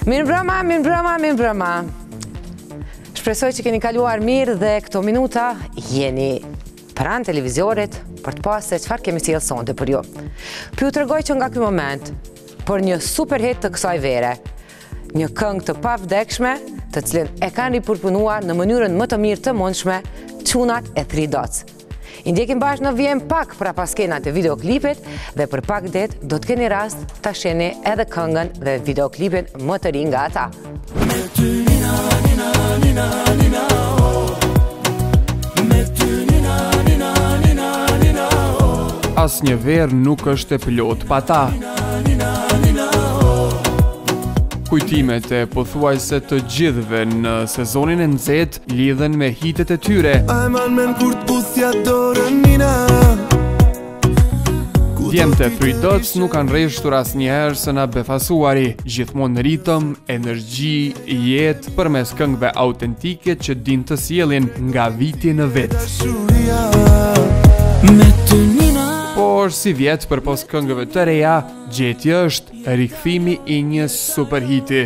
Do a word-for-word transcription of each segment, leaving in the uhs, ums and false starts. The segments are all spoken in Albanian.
Mirë brama, mirë brama, mirë brama. Shpresoj që keni kaluar mirë dhe këto minuta jeni pranë televiziorit për të pasë se çfarë kemi sjellë sonte për ju. Pu të regoj që nga ky moment, për një super hit të kësaj vere, një këngë të pavdekshme, të cilën e kanë ripërpunuar në mënyrën më të mirë të mundshme, çunat e Three Dots. I ndjekim bashkë në vjen pak pra pas skenat e videoklipit dhe për pak det do të keni rast ta shihni edhe këngën dhe videoklipin më të ri nga ata. Me ty nina, nina, nina, nina, oh. Me ty nina, nina, nina, nina, oh. Asnjë verë nuk është e plot pa ta. Kujtimet e pothuajse të gjithëve në sezonin e nxehtë lidhen me hitet e tyre. Djemtë e Three Dots nuk kanë rreshtur asnjëherë se na befasuari, gjithmonë ritëm, energji, jetë përmes këngëve autentike që din të sjellin nga viti në vit. Por si vjet përpos këngëve të reja, gjetje është rikthimi i një superhiti.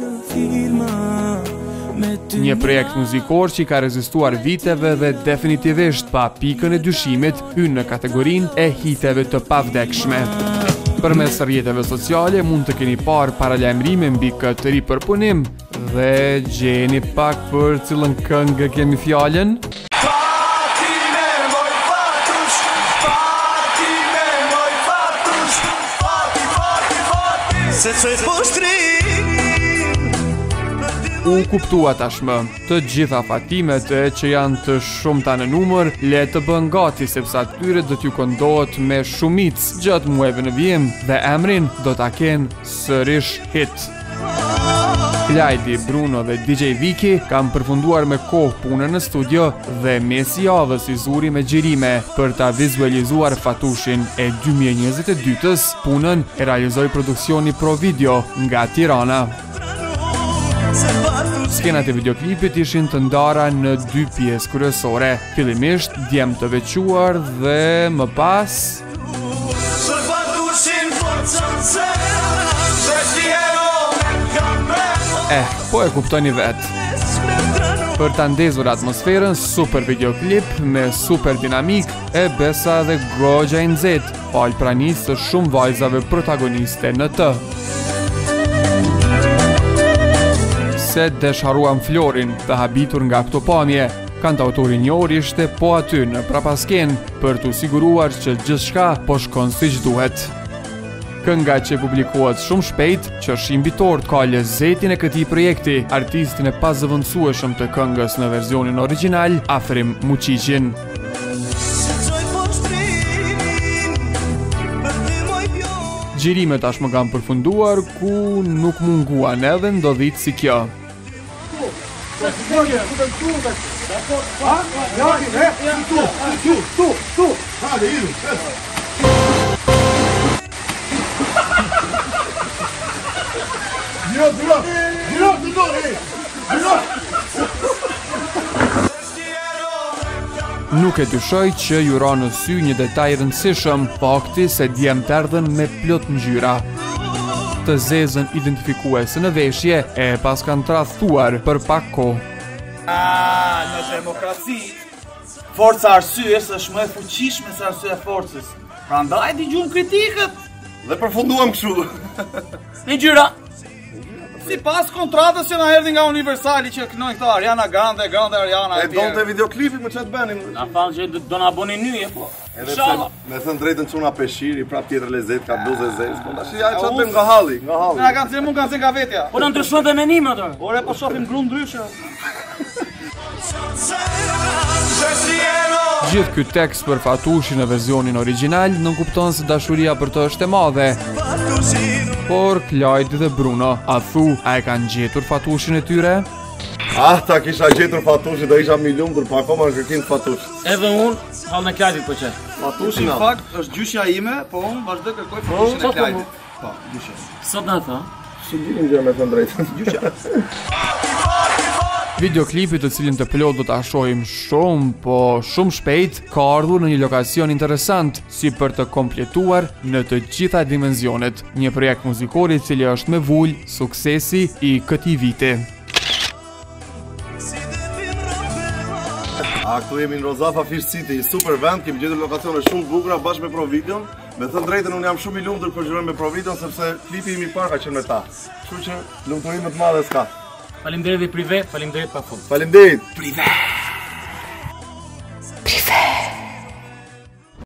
Një projekt muzikor që ka rezistuar viteve dhe definitivisht pa pikën e dyshimit hyn në kategorinë e hiteve të pavdekshme. Përmes rrjeteve sociale mund të keni parë paralajmërime mbi këtë ripërpunim dhe gjeni pak për cilën këngë kemi fjalën. U kuptua tashmë, të gjitha fatimet e që janë të shumta në numër, le të bën gati sepse atyre do t'ju këndohet me shumicë gjatë muajve në vijim dhe emrin do ta kenë sërish hit. Klajdi, Bruno dhe D J Viki kanë përfunduar me kohë punën në studio dhe mesi javës i zuri me xhirime për ta vizualizuar Fatushin e dy mijë e njëzet e dytës. Punën e realizoi produksioni Pro Video nga Tirana. Skenat e videoklipit ishin të ndara në dy pjesë kryesore, fillimisht djem të vequar dhe më pas Eh, po e kuptoni vetë. Për të ndezur atmosferën, super videoklip me super dinamik e besa dhe gogja i nxehtë, fal pranisë të shumë vajzave protagoniste në të. Se desharuam Florin të habitur nga këto pamje, kantautori i njohur ishte po aty në prapasken për t'u siguruar që gjithçka po shkon siç duhet. Kënga që publikohet shumë shpejt, që shimbitor të ka lezetin e këtij projekti, artistin e pazëvendësueshëm të këngës në versionin origjinal, Afrim Muqiqin. Xhirimet tashmë kanë përfunduar ku nuk munguan edhe ndodhit si kjo. Nuk e dyshoj që ju ra në sy një detaj rëndësishëm, fakti se djemtë erdhen me plot ngjyra. Të zezën identifikuese në veshje e pas kanë tradhtuar për pak kohë. Ah, në demokraci, forca arsyes është më e fuqishme se arsyeja e forcës. Prandaj dëgjojmë kritikët dhe përfunduam kështu. Në gjyra. Si pas kontratës që na erdhi nga Universali që kënojnë këta Ariana Grande, Grande Ariana e donte videoklipin më çat bënim. Na falë që do na bëni nyje po. Inshallah. Me thënë drejtën çuna peshiri, prap tjetër lezet ka bluzë zezë. Po tash ja çat bëjmë nga halli, nga halli. Na kanë thënë mund kanë thënë nga vetja. Po na ndryshon dhe menime atë. Ore po shohim gru ndryshe. Gjithë ky tekst për Fatushin në versionin origjinal nuk kupton se dashuria për të është e madhe. Por Klajdi dhe Bruno, a thu, a e kanë gjetur Fatushin e tyre? Ah, ta kisha gjetur Fatushin, do isha mi lumtur, pa akoma është kërkim Fatush. Edhe unë, hall në Klajdit po që. Fatushi në fakt është gjyshja ime, po unë vazhdoj kërkoj Fatushin e Klajdit. Po, gjyshja. Sot na tha? Si dinim gjë me thënë drejtën. Gjyshja. Videoklipit të cilin të plot do ta shohim shumë, po shumë shpejt, ka ardhur në një lokacion interesant si për të kompletuar në të gjitha dimenzionet. Një projekt muzikor i cili është me vull suksesi i këtij viti. A këtu jemi në Rozafa Fish City, super vend, kemi gjetur lokacione shumë bukura bashkë me Providion. Me thënë drejtën, unë jam shumë i lumtur kur gjurojmë me Providion sepse klipi im i parë ka qenë me ta. Kështu që lumturi më të madhe s'ka. Faleminderit prive, faleminderit pafund. Faleminderit prive.